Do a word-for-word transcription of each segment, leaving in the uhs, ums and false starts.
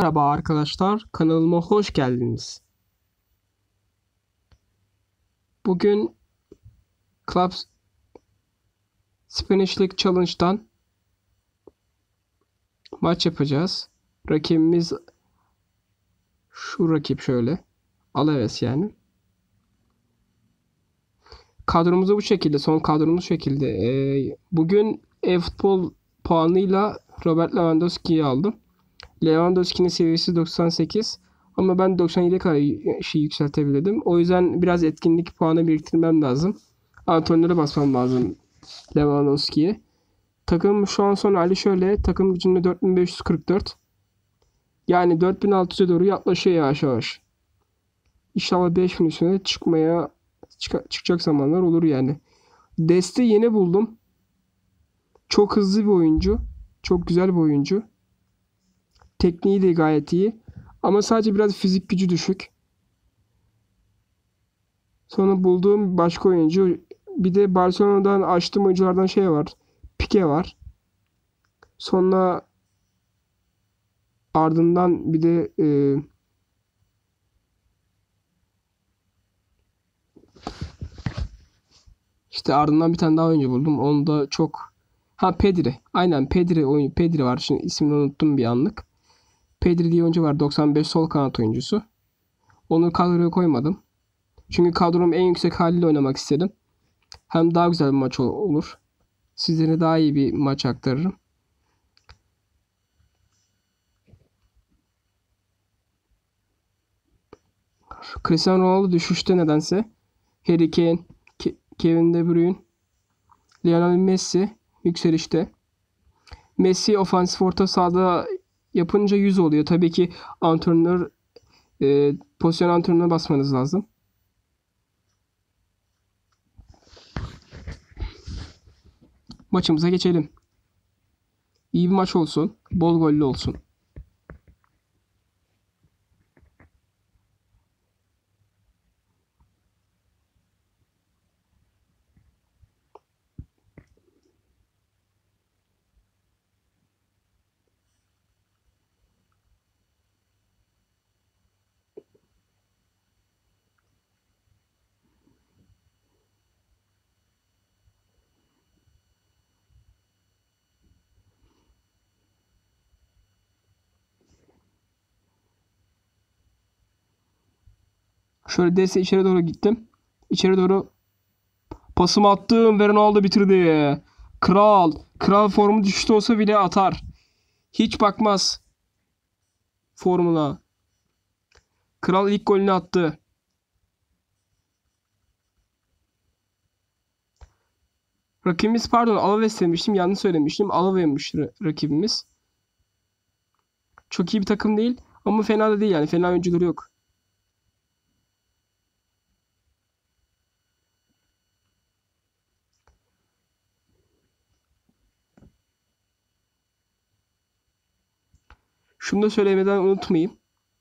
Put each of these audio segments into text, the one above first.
Merhaba arkadaşlar, kanalıma hoş geldiniz. Bugün Club Spanish League Challenge'dan maç yapacağız. Rakibimiz şu rakip şöyle. Alaves yani. Kadromuz da bu şekilde. Son kadromuz şu şekilde. Ee, bugün e-futbol puanıyla Robert Lewandowski'yi aldım. Lewandowski'nin seviyesi doksan sekiz. Ama ben doksan yediye kadar şey yükseltebildim. O yüzden biraz etkinlik puanı biriktirmem lazım. Antrenöre basmam lazım Lewandowski'ye. Takım şu an son hali şöyle. Takım gücünde dört bin beş yüz kırk dört. Yani dört bin altı yüze doğru yaklaşıyor yavaş yavaş. İnşallah beş bin üstüne çıkmaya çık çıkacak zamanlar olur yani. Deste yeni buldum. Çok hızlı bir oyuncu. Çok güzel bir oyuncu. Tekniği de gayet iyi. Ama sadece biraz fizik gücü düşük. Sonra bulduğum başka oyuncu. Bir de Barcelona'dan açtığım oyunculardan şey var. Pique var. Sonra ardından bir de e, işte ardından bir tane daha oyuncu buldum. Onu da çok ha Pedri. Aynen Pedri oyun Pedri var. Şimdi ismini unuttum bir anlık. Pedri diye oyuncu var. doksan beş sol kanat oyuncusu. Onu kadroya koymadım. Çünkü kadrom en yüksek haliyle oynamak istedim. Hem daha güzel bir maç olur. Sizlere daha iyi bir maç aktarırım. Cristiano Ronaldo düşüşte nedense. Harry Kane, Ke Kevin De Bruyne, Lionel Messi yükselişte. Messi ofansif orta sahada yapınca yüz oluyor. Tabii ki antrenör e, pozisyon antrenörüne basmanız lazım. Maçımıza geçelim. İyi bir maç olsun. Bol gollü olsun. Şöyle dese içeri doğru gittim. İçeri doğru pasımı attım ve Ronaldo bitirdi. Kral. Kral formu düşüşte olsa bile atar. Hiç bakmaz formuna. Kral ilk golünü attı. Rakibimiz pardon Alaves demiştim. Yanlış söylemiştim. Alaves'miş rakibimiz. Çok iyi bir takım değil. Ama fena da değil yani. Fena oyuncuları yok. Şunu da söylemeden unutmayayım.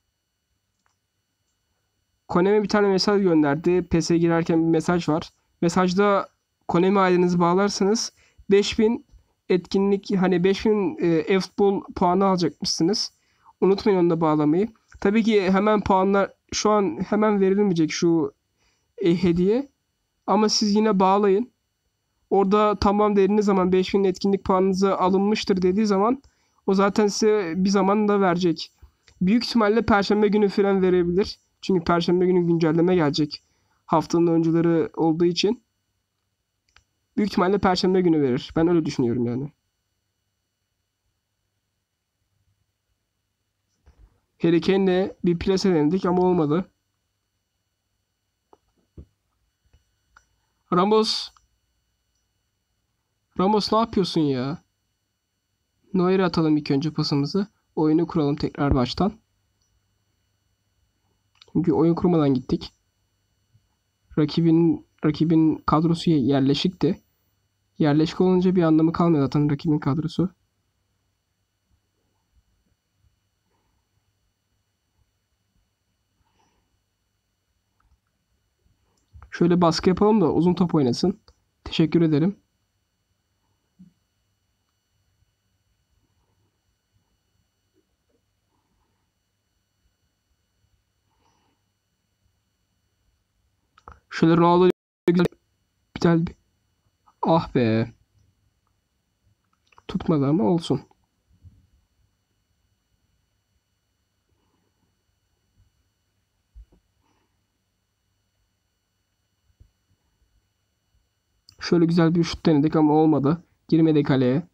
Konami bir tane mesaj gönderdi. P E S'e girerken bir mesaj var. Mesajda Konami I D'nizi bağlarsanız beş bin etkinlik hani beş bin e, e-futbol puanı alacakmışsınız. Unutmayın onu da bağlamayı. Tabii ki hemen puanlar şu an hemen verilmeyecek şu e, hediye. Ama siz yine bağlayın. Orada tamam dediğiniz zaman beş bin etkinlik puanınızı alınmıştır dediği zaman o zaten size bir zaman da verecek. Büyük ihtimalle Perşembe günü falan verebilir. Çünkü Perşembe günü güncelleme gelecek. Haftanın oyuncuları olduğu için. Büyük ihtimalle Perşembe günü verir. Ben öyle düşünüyorum yani. Harry Kane'le bir plase denedik ama olmadı. Ramos. Ramos ne yapıyorsun ya? Neuer'e atalım ilk önce pasımızı. Oyunu kuralım tekrar baştan. Çünkü oyun kurmadan gittik. Rakibin rakibin kadrosu yerleşikti. Yerleşik olunca bir anlamı kalmıyor zaten rakibin kadrosu. Şöyle baskı yapalım da uzun top oynasın. Teşekkür ederim. Şöyle Ronaldo güzel, güzel bir. Ah be. Tutmadı ama olsun. Şöyle güzel bir şut denedik ama olmadı. Girmedi kaleye.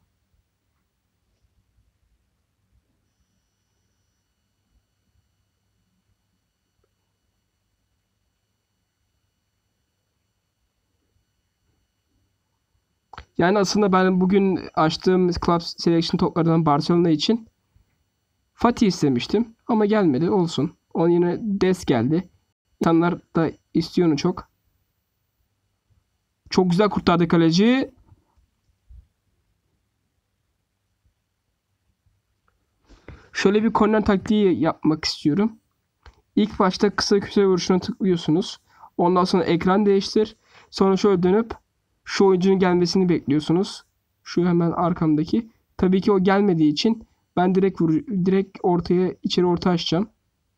Yani aslında ben bugün açtığım Club Selection toplarından Barcelona için Fatih istemiştim ama gelmedi. Olsun. Onun yine Des geldi. İnsanlar da istiyor onu çok. Çok güzel kurtardı kaleci. Şöyle bir korner taktiği yapmak istiyorum. İlk başta kısa köşe vuruşuna tıklıyorsunuz. Ondan sonra ekran değiştir. Sonra şöyle dönüp şu oyuncunun gelmesini bekliyorsunuz. Şu hemen arkamdaki. Tabii ki o gelmediği için ben direkt vur direkt ortaya içeri orta açacağım.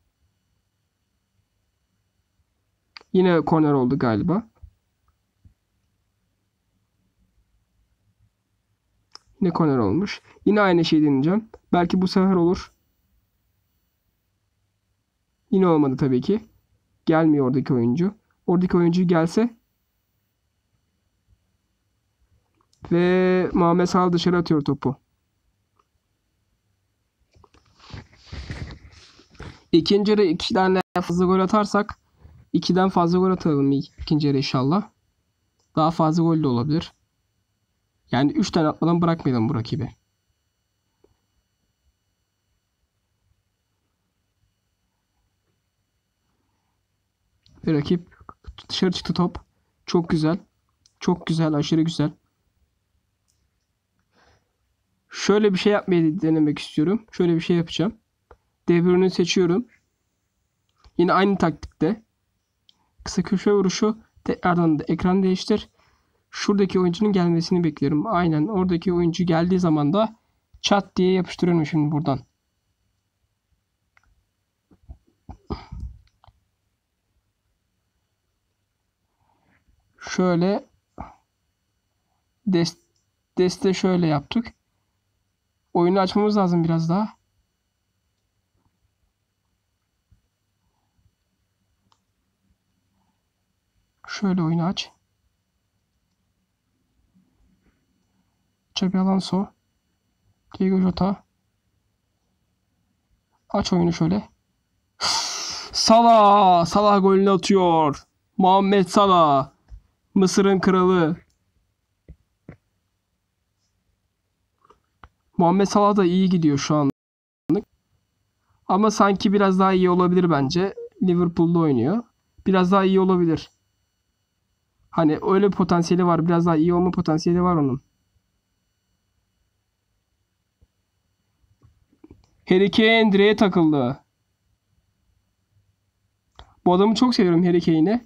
Yine korner oldu galiba. Yine korner olmuş. Yine aynı şeyi deneyeceğim. Belki bu sefer olur. Yine olmadı tabii ki. Gelmiyor oradaki oyuncu. Oradaki oyuncu gelse ve Muhammed Salah dışarı atıyor topu. İkinci yarı iki tane fazla gol atarsak ikiden fazla gol atalım ikinci yarı inşallah. Daha fazla gol de olabilir. Yani üç tane atmadan bırakmayalım bu rakibi. Ve rakip dışarı çıktı top. Çok güzel. Çok güzel. Aşırı güzel. Şöyle bir şey yapmayı denemek istiyorum. Şöyle bir şey yapacağım. De Bruyne'yi seçiyorum. Yine aynı taktikte. Kısa köşe vuruşu. Tekrardan da ekran değiştir. Şuradaki oyuncunun gelmesini bekliyorum. Aynen oradaki oyuncu geldiği zaman da çat diye yapıştırıyorum şimdi buradan. Şöyle dest deste şöyle yaptık. Oyunu açmamız lazım biraz daha. Şöyle oyunu aç. Xabi Alonso. Diego Jota. Aç oyunu şöyle. Salah! Salah golünü atıyor. Muhammed Salah. Mısır'ın kralı. Muhammed Salah da iyi gidiyor şu an. Ama sanki biraz daha iyi olabilir bence. Liverpool'da oynuyor. Biraz daha iyi olabilir. Hani öyle bir potansiyeli var. Biraz daha iyi olma potansiyeli var onun. Harry Kane direğe takıldı. Bu adamı çok seviyorum, Harry Kane'i.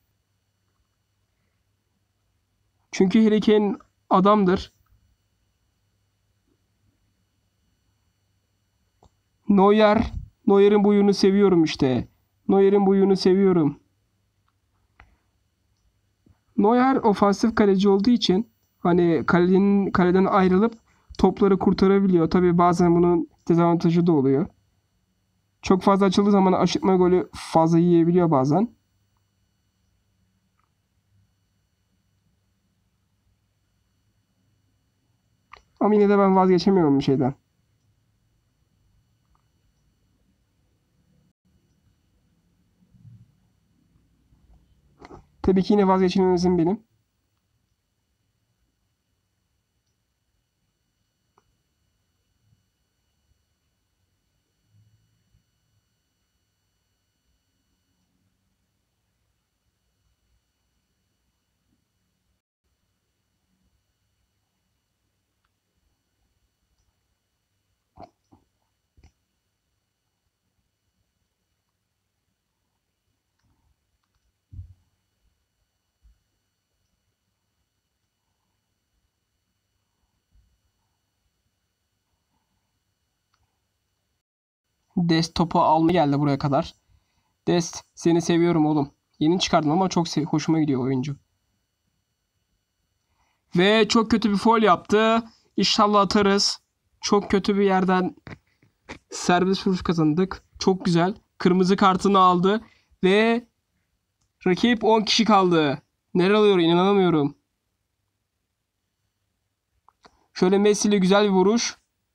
Çünkü Harry Kane adamdır. Neuer. Neuer'in bu huyunu seviyorum işte. Neuer'in bu huyunu seviyorum. Neuer ofansif kaleci olduğu için hani kalenin, kaleden ayrılıp topları kurtarabiliyor. Tabii bazen bunun dezavantajı da oluyor. Çok fazla açıldığı zaman aşırtma golü fazla yiyebiliyor bazen. Ama yine de ben vazgeçemiyorum bir şeyden. Tabii ki yine vazgeçilmezim benim. Dest topu almaya geldi buraya kadar. Dest seni seviyorum oğlum. Yeni çıkardım ama çok sev- hoşuma gidiyor oyuncu. Ve çok kötü bir faul yaptı. İnşallah atarız. Çok kötü bir yerden serbest vuruş kazandık. Çok güzel. Kırmızı kartını aldı. Ve rakip on kişi kaldı. Neler alıyor inanamıyorum. Şöyle Messi ile güzel bir vuruş.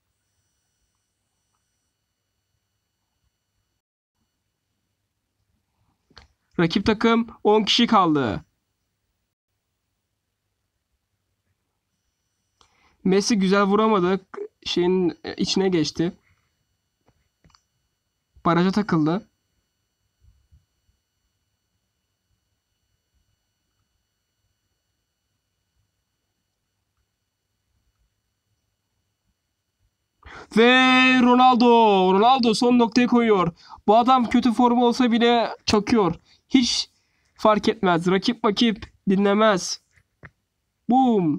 Rakip takım on kişi kaldı. Messi güzel vuramadı. Şeyin içine geçti. Baraja takıldı. Ve Ronaldo. Ronaldo son noktayı koyuyor. Bu adam kötü formu olsa bile çakıyor. Hiç fark etmez. Rakip rakip dinlemez. Boom.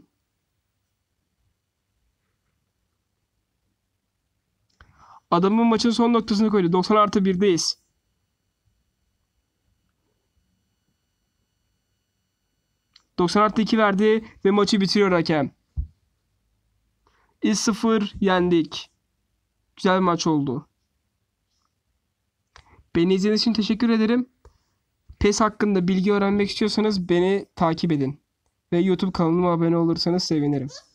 Adamın maçın son noktasını koydu. doksan artı birdeyiz. doksan artı iki verdi ve maçı bitiriyor hakem. üç sıfır yendik. Güzel bir maç oldu. Beni izlediğiniz için teşekkür ederim. PES hakkında bilgi öğrenmek istiyorsanız beni takip edin. Ve YouTube kanalıma abone olursanız sevinirim.